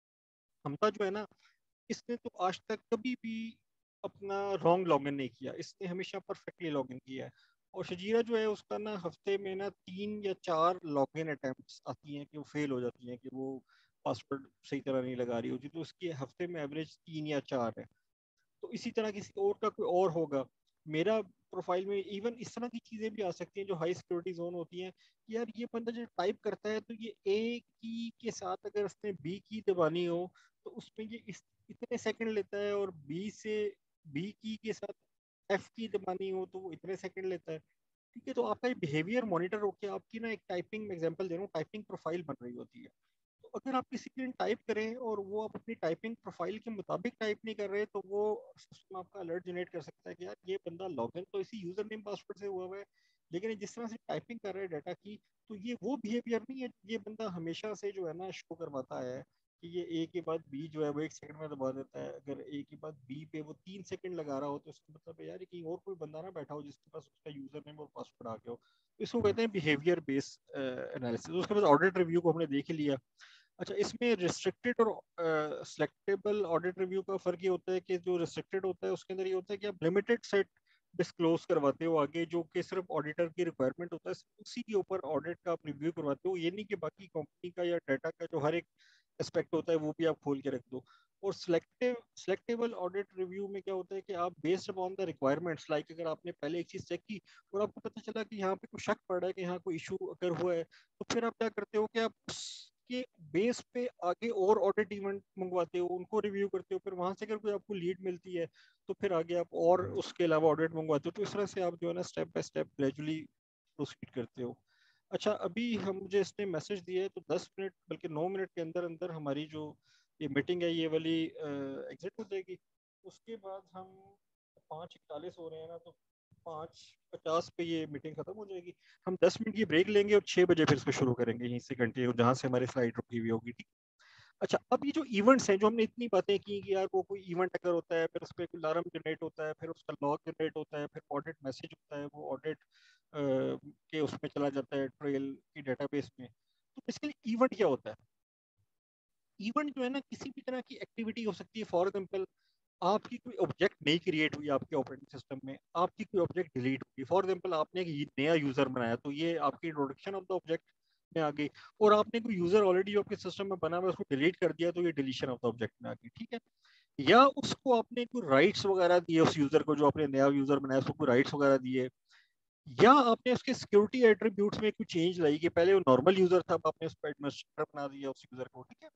Speaker 1: हमका जो है ना, इसने तो आज तक कभी भी अपना रॉन्ग लॉगिन नहीं किया, इसने हमेशा परफेक्टली लॉगिन किया है। और शजीरा जो है उसका ना हफ्ते में ना 3 या 4 लॉगिन अटेम्प्ट्स आती हैं कि वो फेल हो जाती हैं कि वो पासवर्ड सही तरह नहीं लगा रही होती, तो उसकी हफ्ते में एवरेज 3 या 4 है। तो इसी तरह किसी और का कोई और होगा। मेरा प्रोफाइल में इवन इस तरह की चीज़ें भी आ सकती हैं जो हाई सिक्योरिटी जोन होती हैं कि यार ये बंदा जो टाइप करता है तो ये ए की के साथ अगर उसने बी की दबानी हो तो उसमें ये इतने सेकंड लेता है, और बी से बी की के साथ एफ की दबानी हो तो वो इतने सेकंड लेता है। ठीक है, तो आपका ये बिहेवियर मॉनिटर होकर आपकी ना एक टाइपिंग एग्जांपल दे रहा हूँ, टाइपिंग प्रोफाइल बन रही होती है। तो अगर आप किसी के लिए टाइप करें और वो आप अपनी टाइपिंग प्रोफाइल के मुताबिक टाइप नहीं कर रहे, तो वो सिस्टम आपका अलर्ट जनरेट कर सकता है कि यार ये बंदा लॉगिन तो इसी यूजर नेम पासवर्ड से हुआ हुआ है, लेकिन ये जिस तरह से टाइपिंग कर रहा है डाटा की, तो ये वो बिहेवियर नहीं है ये बंदा हमेशा से जो है ना शो करवाता है कि ये ए के बाद बी जो है वो 1 सेकंड में दबा देता है। अगर ए के बाद बी पे वो 3 सेकंड लगा रहा हो तो इसका मतलब है यार कहीं और कोई बंदा ना बैठा हो जिसके पास उसका यूजर नेम और पासवर्ड आ गया हो। इसको कहते हैं बिहेवियर बेस्ड एनालिसिस। उसके बाद ऑडिट रिव्यू को हमने देख लिया। अच्छा, इसमें रिस्ट्रिक्टेड और सिलेक्टेबल ऑडिट रिव्यू का फर्क ये होता है कि जो रिस्ट्रिक्टेड होता है उसके अंदर ये होता है कि आप लिमिटेड सेट डिस्क्लोज करवाते हो आगे, जो कि सिर्फ ऑडिटर की रिक्वायरमेंट होता है, सिर्फ उसी के ऊपर ऑडिट का आप रिव्यू करवाते हो। ये नहीं कि बाकी कंपनी का या डाटा का जो हर एक एस्पेक्ट होता है वो भी आप खोल के रख दो। और सिलेक्टेबल ऑडिट रिव्यू में क्या होता है कि आप based upon the requirements, like अगर आपने पहले एक चीज चेक की और आपको पता चला कि यहाँ पे कोई शक पड़ रहा है कि यहाँ कोई इशू अगर हुआ है, तो फिर आप क्या करते हो कि आप उसके बेस पे आगे और ऑडिट इवेंट मंगवाते हो, उनको रिव्यू करते हो, फिर वहां से अगर कोई आपको लीड मिलती है तो फिर आगे आप और उसके अलावा ऑडिट मंगवाते हो। तो इस तरह से आप जो है ना step by step gradually proceed करते हो। अच्छा, अभी हम मुझे इसने मैसेज दिया है, तो 10 मिनट बल्कि 9 मिनट के अंदर अंदर हमारी जो ये मीटिंग है ये वाली एग्जिट हो जाएगी। उसके बाद हम 5:41 हो रहे हैं ना, तो 5:50 पे ये मीटिंग खत्म हो जाएगी। हम 10 मिनट की ब्रेक लेंगे और 6 बजे फिर इसको शुरू करेंगे यहीं से कंटिन्यू जहाँ से हमारी फ्लाइट रुकी हुई होगी, ठीक। अच्छा, अब ये जो इवेंट्स हैं, जो हमने इतनी बातें की कि यार वो कोई इवेंट अगर होता है, फिर उस पर कोई अलार्म जनरेट होता है, फिर उसका लॉग जनरेट होता है, फिर ऑडिट मैसेज होता है, वो ऑडिट के उसमें चला जाता है ट्रेल की डेटाबेस में। तो बेसिकली इवेंट क्या होता है? इवेंट जो है ना किसी भी तरह की एक्टिविटी हो सकती है। फॉर एग्जाम्पल, आपकी कोई ऑब्जेक्ट नहीं क्रिएट हुई आपके ऑपरेटिंग सिस्टम में, आपकी कोई ऑब्जेक्ट डिलीट हुई। फॉर एग्जांपल, आपने एक नया यूजर बनाया, तो ये आपकी इंट्रोडक्शन ऑफ द ऑब्जेक्ट में आ गई। और आपने कोई यूजर ऑलरेडी आपके सिस्टम में बना हुआ है, उसको डिलीट कर दिया, तो ये डिलीशन ऑफ द ऑब्जेक्ट में आ गई, ठीक है। या उसको आपने कोई राइट्स वगैरह दिए उस यूजर को, जो आपने नया यूजर बनाया उसको कोई राइट्स वगैरह दिए। या आपने उसके सिक्योरिटी एट्रीब्यूट्स में कोई चेंज लाई कि पहले वो नॉर्मल यूजर था, अब आपने उस पर एडमिनिस्ट्रेटर बना दिया उस यूजर को, ठीक है।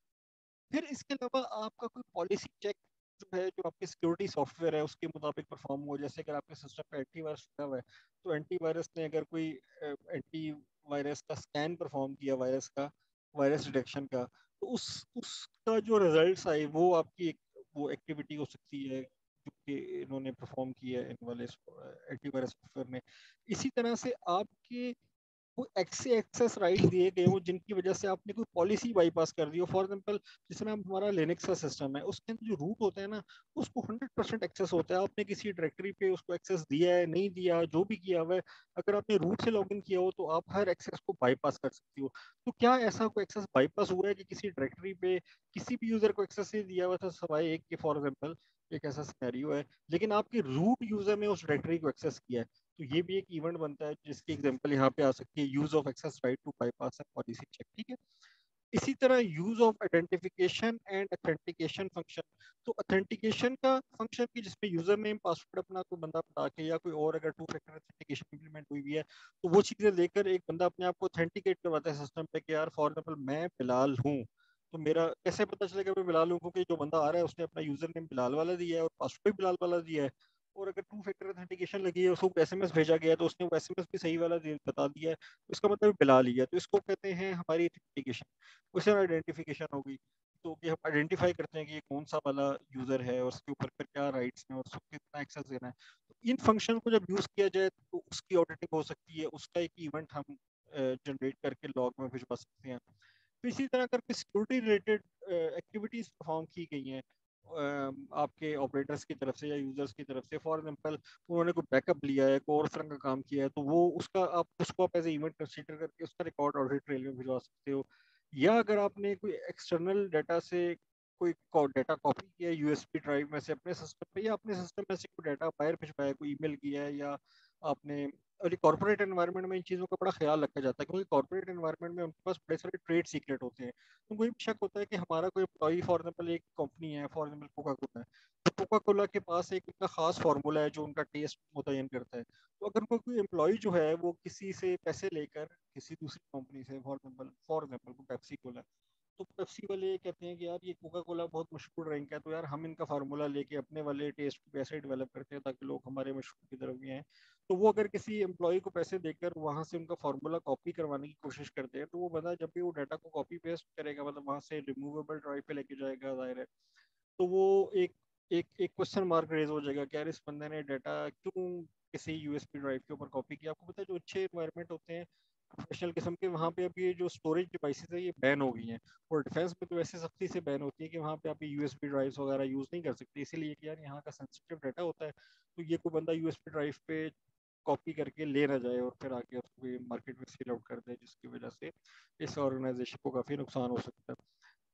Speaker 1: फिर इसके अलावा आपका कोई पॉलिसी चेक जो है, जो आपके सिक्योरिटी सॉफ्टवेयर है उसके मुताबिक परफॉर्म हो। जैसे अगर आपके सिस्टम पे एंटीवायरस लगा हुआ है, तो एंटीवायरस ने अगर कोई एंटी वायरस का स्कैन परफॉर्म किया, वायरस का, वायरस डिटेक्शन का, तो उसका जो रिजल्ट्स आए वो आपकी एक वो एक्टिविटी हो सकती है जो कि इन्होंने परफॉर्म की है इन वाले एंटीवायरस सॉफ्टवेयर ने। इसी तरह से आपके वो एक्सेस राइट दिए गए हो जिनकी वजह से आपने कोई पॉलिसी बाईपास कर दी हो। फॉर एग्जांपल, जिसमें हमारा लिनक्स का सिस्टम है, उसके अंदर जो रूट होता है ना, उसको 100% एक्सेस होता है। आपने किसी डायरेक्टरी पे उसको एक्सेस दिया है, नहीं दिया, जो भी किया हुआ है, अगर आपने रूट से लॉगिन किया हो तो आप हर एक्सेस को बाईपास कर सकती हो। तो क्या ऐसा कोई एक्सेस बाईपास हुआ है कि किसी डायरेक्टरी पे किसी भी यूजर को एक्सेस नहीं दिया हुआ था, सवाए एक के? फॉर एग्जाम्पल, एक ऐसा सिनेरियो है, लेकिन आपके रूट यूजर ने उस डायरेक्टरी को एक्सेस किया है, तो ये भी एक इवेंट बनता है जिसकी एग्जांपल यहाँ पे आ सकती है, use of access right to bypass a policy check, ठीक है। इसी तरह use of identification and authentication function. तो ऑथेंटिकेशन का फंक्शन की जिसमें यूजर नेम पासवर्ड अपना कोई बंदा बता के, या कोई और अगर टू फैक्टर ऑथेंटिकेशन इंप्लीमेंट हुई हुई है, तो वो चीजें लेकर एक बंदा अपने आप को ऑथेंटिकेट करवाता है सिस्टम पे कि यार फॉर एग्जाम्पल मैं बिलाल हूँ। तो मेरा कैसे पता चलेगा मैं बिलाल हूँ? क्योंकि जो बंदा आ रहा है उसने अपना यूजर नेम बिलाल वाला दिया है और पासवर्ड भी बिलाल वाला दिया है। और अगर टू फैक्टर ऑथेंटिकेशन लगी है, उसको एसएमएस भेजा गया है, तो उसने वो एसएमएस भी सही वाला बता दिया है, तो इसका मतलब बिलाल ही है। तो इसको कहते हैं हमारी ऑथेंटिकेशन। क्वेश्चन आइडेंटिफिकेशन होगी, तो कि हम आइडेंटिफाई करते हैं कि ये कौन सा वाला यूजर है और उसके ऊपर फिर क्या राइट्स हैं और उसको कितना एक्सेस देना है। तो इन फंक्शन को जब यूज किया जाए तो उसकी ऑडिटिंग हो सकती है, उसका एक इवेंट हम जनरेट करके लॉग में भिजवा सकते हैं। तो इसी तरह अगर कोई सिक्योरिटी रिलेटेड एक्टिविटीज परफॉर्म की गई हैं आपके ऑपरेटर्स की तरफ से या यूजर्स की तरफ से, फॉर एग्जांपल उन्होंने कोई बैकअप लिया है, कोई और तरह का काम किया है, तो वो उसको आप एज इवेंट कंसीडर करके उसका रिकॉर्ड ऑडिट ट्रेल में भिजवा सकते हो। या अगर आपने कोई एक्सटर्नल डाटा से कोई डाटा कॉपी किया है यूएसबी ड्राइव में से अपने सिस्टम पे, या अपने सिस्टम में से कोई डाटा बाहर भिजवाया, कोई ईमेल किया है, या आपने, और कॉर्पोरेट एनवायरनमेंट में इन चीज़ों का बड़ा ख्याल रखा जाता है, क्योंकि कॉर्पोरेट एनवायरनमेंट में उनके पास बड़े सारे ट्रेड सीक्रेट होते हैं। तो कोई भी शक होता है कि हमारा कोई एम्प्लॉई, फॉर एग्जाम्पल एक कंपनी है, फॉर एग्जाम्पल कोका कोला है, तो कोका कोला के पास एक उनका खास फार्मूला है जो उनका टेस्ट मुतयन करता है। तो अगर कोई एम्प्लॉय जो है वो किसी से पैसे लेकर किसी दूसरी कंपनी से, फॉर एग्जाम्पल को पेप्सी कोला, तो पेप्सी वाले कहते हैं कि यार ये कोका कोला बहुत मशहूर ड्रिंक है, तो यार हम इनका फार्मूला लेके अपने वाले टेस्ट को ऐसे डेवलप करते हैं ताकि लोग हमारे मशहूर की तरफ भी आए। तो वो अगर किसी एम्प्लॉय को पैसे देकर वहां से उनका फार्मूला कॉपी करवाने की कोशिश करते हैं, तो वो बंदा जब भी वो डाटा को कॉपी पेस्ट करेगा, मतलब वहां से रिमूवेबल ड्राइव पे लेके जाएगा, जाहिर है, तो वो एक एक एक क्वेश्चन मार्क रेज हो जाएगा कि यार इस बंदे ने डाटा क्यों किसी यूएसबी ड्राइव के ऊपर कॉपी किया। आपको पता है जो अच्छे इन्वायरमेंट होते हैं प्रोफेशनल किस्म के, वहाँ पे अब ये जो स्टोरेज डिवाइसेस है ये बैन हो गई हैं। और डिफेंस में तो वैसे सख्ती से बैन होती है कि वहाँ पे आप यूएसबी ड्राइव्स वगैरह यूज़ नहीं कर सकते, इसीलिए कि यार यहाँ का सेंसिटिव डाटा होता है, तो ये कोई बंदा यूएसबी ड्राइव पे कॉपी करके ले ना जाए और फिर आके उसको मार्केट में सेल आउट कर दे, जिसकी वजह से इस ऑर्गेनाइजेशन को काफ़ी नुकसान हो सकता है।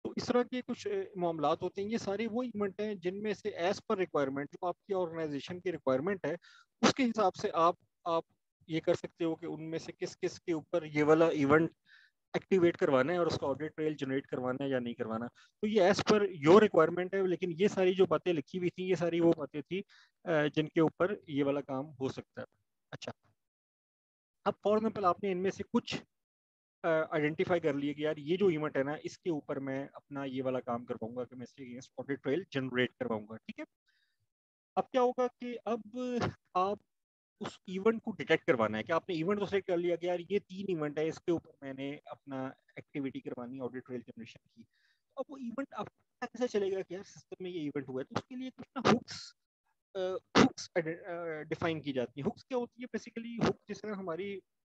Speaker 1: तो इस तरह के कुछ मामलात होते हैं। ये सारे वो इवेंट हैं जिनमें से एज पर रिक्वायरमेंट, जो आपकी ऑर्गेनाइजेशन की रिक्वायरमेंट है, उसके हिसाब से आप ये कर सकते हो कि उनमें से किस किस के ऊपर ये वाला इवेंट एक्टिवेट करवाना है और उसका ऑडिट ट्रेल जनरेट करवाना है या नहीं करवाना। तो ये एज पर योर रिक्वायरमेंट है, लेकिन ये सारी जो बातें लिखी हुई थी, ये सारी वो बातें थी जिनके ऊपर ये वाला काम हो सकता है। अच्छा, अब फॉर एग्जाम्पल आपने इनमें से कुछ आइडेंटिफाई कर लिए कि यार ये जो इवेंट है ना, इसके ऊपर मैं अपना ये वाला काम करवाऊंगा कि मैं इसके अगेंस्ट ऑडिट ट्रेल जनरेट करवाऊंगा। ठीक है, अब क्या होगा कि अब आप उस इवेंट को डिटेक्ट करवाना है कि आपने इवेंट तो सेलेक्ट कर लिया कि यार ये 3 इवेंट है, इसके ऊपर मैंने अपना एक्टिविटी करवानी, ऑडिट ट्रेल जनरेशन की। अब वो इवेंट आपको पता कैसे चलेगा कि यार सिस्टम में ये इवेंट हुआ है? तो उसके लिए कुछ ना हुक्स डिफाइन की जाती है। हुक्स क्या होती है? बेसिकली हुक जिस तरह हमारी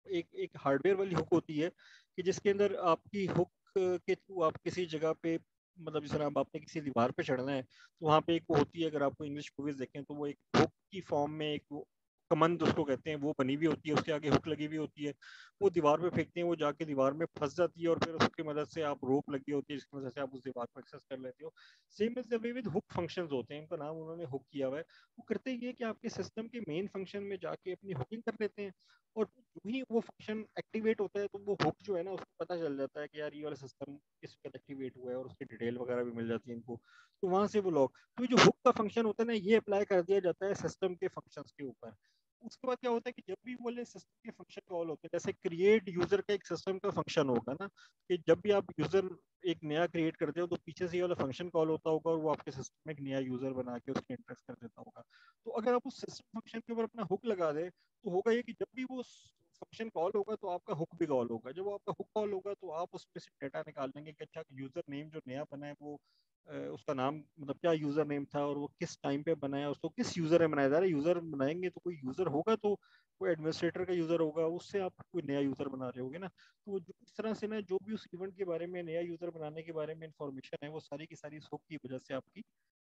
Speaker 1: एक हार्डवेयर वाली हुक होती है कि जिसके अंदर आपकी हुक के थ्रू आप किसी जगह पे, मतलब जिस तरह अब आपने किसी दीवार पे चढ़ना है तो वहाँ पे एक वो होती है, अगर आपको इंग्लिश मूवीज देखें तो वो एक हुक की फॉर्म में एक कमंद उसको कहते हैं, वो बनी हुई होती है, उसके आगे हुक लगी हुई होती है, वो दीवार पे फेंकते हैं, वो जाके दीवार में फंस जाती है और फिर उसकी मदद से आप रोप लगी होती है जिसकी मदद से आप उस दीवार को एक्सेस कर लेते हो। Same is the way with hook functions होते हैं, इनका नाम उन्होंने हुक किया हुआ है। वो करते ये कि आपके सिस्टम के मेन फंक्शन में जाके अपनी हुकिंग कर लेते हैं और जो ही वो फंक्शन एक्टिवेट होता है तो वो हुक जो है ना, उसको पता चल जाता है कि यार ये वाला सिस्टम इस वक्त एक्टिवेट हुआ है और उसकी डिटेल वगैरह भी मिल जाती है इनको। तो वहां से वो लॉग, तो जो हुक का फंक्शन होता है ना, ये अप्लाई कर दिया जाता है सिस्टम के फंक्शंस के ऊपर। उसके बाद क्या होता है कि जब भी बोले सिस्टम के फंक्शन कॉल होते हैं, जैसे क्रिएट यूजर का एक सिस्टम का फंक्शन होगा ना, कि जब भी आप यूजर एक नया क्रिएट करते हो तो पीछे से ये वाला फंक्शन कॉल होता होगा और वो आपके सिस्टम में एक नया यूजर बना के उसके इंटरेक्ट कर देता होगा। तो अगर आप उस सिस्टम फंक्शन के ऊपर अपना हुक लगा दे तो होगा ये कि जब भी वो फंक्शन कॉल होगा तो आपका हुक भी कॉल होगा। जब वो आपका हुक कॉल होगा तो आप उसमें से डेटा निकाल लेंगे कि अच्छा यूजर नेम जो नया बना है वो उसका नाम, मतलब क्या यूजर नेम था और वो किस टाइम पे बनाया, उसको किस यूजर ने बनाया। जा रहा है यूजर बनाएंगे तो कोई यूजर होगा, तो कोई एडमिनिस्ट्रेटर का यूजर होगा, उससे आप कोई नया यूजर बना रहे होगे ना। तो इस तरह से ना, जो भी उस इवेंट के बारे में, नया यूजर बनाने के बारे में इंफॉर्मेशन है, वो सारी की सारी हुक की वजह से आपकी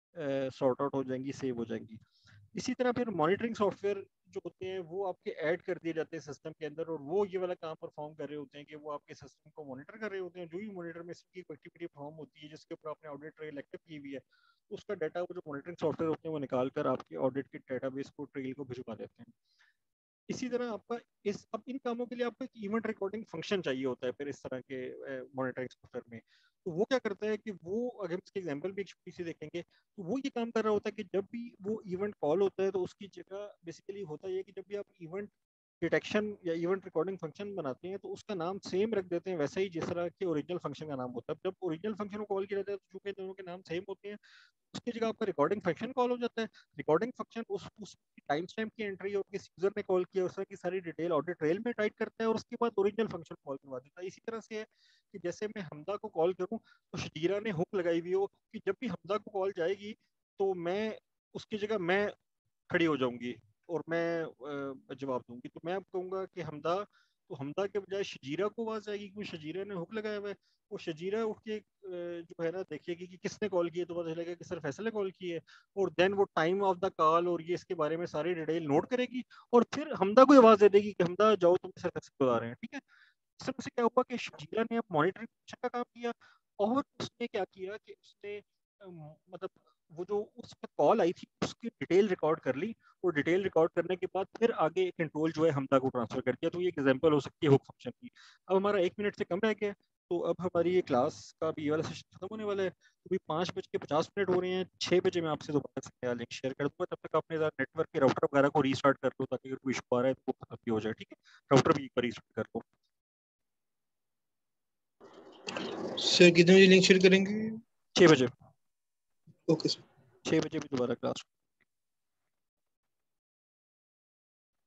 Speaker 1: सॉर्ट आउट हो जाएंगी, सेव हो जाएंगी। इसी तरह फिर मॉनिटरिंग सॉफ्टवेयर जो होते हैं वो आपके ऐड कर दिए जाते हैं सिस्टम के अंदर, और वो ये वाला काम परफॉर्म कर रहे होते हैं कि वो आपके सिस्टम को मॉनिटर कर रहे होते हैं। जो भी मॉनिटर में इसकी एक्टिविटी परफॉर्म होती है जिसके ऊपर आपने ऑडिट ट्रेल एक्टिव की हुई है, उसका डाटा वो जो मॉनिटरिंग सॉफ्टवेयर होते हैं वो निकाल कर आपके ऑडिट के डाटाबेस को, ट्रेल को भिजवा देते हैं। इसी तरह आपका अब इन कामों के लिए आपको एक इवेंट रिकॉर्डिंग फंक्शन चाहिए होता है फिर इस तरह के मॉनिटरिंग सॉफ्टवेयर में। तो वो क्या करता है कि वो, अगर इसके एग्जांपल भी एक छोटी सी देखेंगे, तो वो ये काम कर रहा होता है कि जब भी वो इवेंट कॉल होता है तो उसकी जगह बेसिकली होता है कि जब भी आप इवेंट डिटेक्शन या इवेंट रिकॉर्डिंग फंक्शन बनाते हैं तो उसका नाम सेम रख देते हैं वैसे ही जिस तरह के ओरिजिनल फंक्शन का नाम होता है। जब ओरिजिनल फंक्शन को कॉल किया जाता है तो चूंकि दोनों के नाम सेम होते हैं, उसकी जगह आपका रिकॉर्डिंग फंक्शन कॉल हो जाता है। रिकॉर्डिंग फंक्शन उस टाइम स्टैम्प की एंट्री और किस यूजर ने कॉल किया, उस तरह की सारी डिटेल ऑडिट ट्रेल में टाइप करता है और उसके बाद ओरिजिनल फंक्शन कॉल करवा देता है। इसी तरह से है कि जैसे मैं हमदा को कॉल करूं तो शजीरा ने हुक लगाई हुई हो कि जब भी हमदा को कॉल जाएगी तो मैं उसकी जगह मैं खड़ी हो जाऊंगी और मैं जवाब दूंगी। तो मैं अब कहूंगा कि हमदा, तो हमदा के बजाय शजीरा को आवाज आएगी क्योंकि शजीरा ने हुक लगाया हुआ है। वो शजीरा उठ के जो है ना देखेगी कि किसने कॉल किया, तो पता चलेगा कि सर फैसल ने कॉल की है, और देन वो टाइम ऑफ द कॉल और ये इसके बारे में सारी डिटेल नोट करेगी और फिर हमदा को आवाज दे देगी कि हमदा जाओ, तुम सर फैसल बुला रहे हैं। ठीक है, इस तरह से क्या हुआ कि शजीरा ने अब मॉनिटरिंग का काम किया और उसने क्या किया कि उसने मतलब वो जो उस पर कॉल आई थी उसकी डिटेल रिकॉर्ड कर ली, और डिटेल रिकॉर्ड करने के बाद फिर आगे कंट्रोल जो है हमदा को ट्रांसफर कर दिया। तो ये एग्जांपल हो सकती है हुक फंक्शन की। अब हमारा 1 मिनट से कम रह गया, तो अब हमारी ये क्लास का भी ये वाला सेशन खत्म होने वाला है। तो भी 5:50 हो रहे हैं, 6 बजे मैं आपसे दोबारा से नया लिंक शेयर कर दूंगा। तब तक आपने नेटवर्क के राउटर वगैरह को रीस्टार्ट कर लो ताकि अगर कोई इशू आ रहा है तो वो खत्म भी हो जाए। ठीक है, राउटर भी एक बार रीस्टार्ट कर लो।
Speaker 5: सर कितने बजे लिंक शेयर करेंगे?
Speaker 1: 6 बजे।
Speaker 5: Okay sir.
Speaker 1: 6 बजे भी दोबारा क्लास